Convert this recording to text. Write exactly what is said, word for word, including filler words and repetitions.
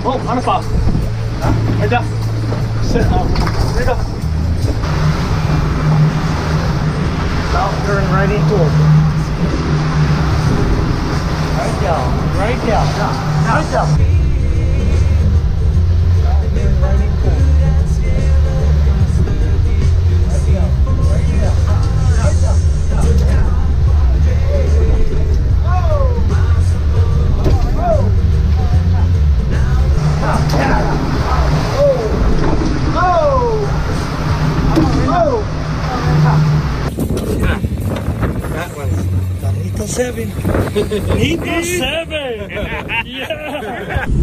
Oh, on the spot. Right there. Sit down. There you go. Now turn right into it. Right down. Right down. Down. Right down. Now turn right into it. Right down. Right down. Right down. Down. Seven. Nito seven. Yeah.